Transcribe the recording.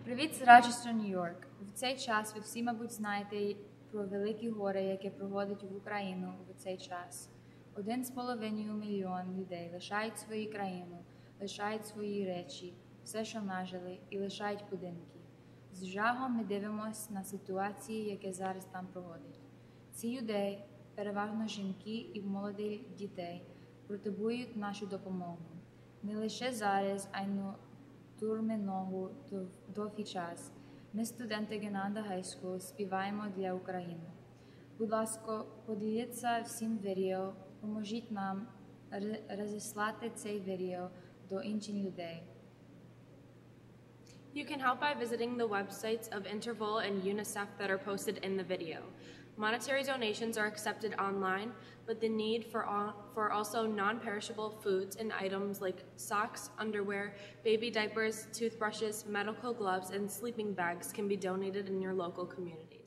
Привіт з Рачестра, Нью-Йорк. В цей час ви всі, мабуть, знаєте про велике горе, яке приходить в Україну в цей час. 1,5 мільйон людей лишають свою країну, лишають свої речі, все, що нажили, і лишають будинки. З жахом ми дивимося на ситуації, які зараз там проходять. Ці люди, переважно жінки і молоді дітей, потребують нашу допомогу. Не лише зараз, а й турменного довгий час. Ми, студенти Gananda High School, співаємо для України. Будь ласка, поділіться всім відео, поможіть нам розіслати цей відео до інших людей. You can help by visiting the websites of Interpol and UNICEF that are posted in the video. Monetary donations are accepted online, but the need for also non-perishable foods and items like socks, underwear, baby diapers, toothbrushes, medical gloves, and sleeping bags can be donated in your local communities.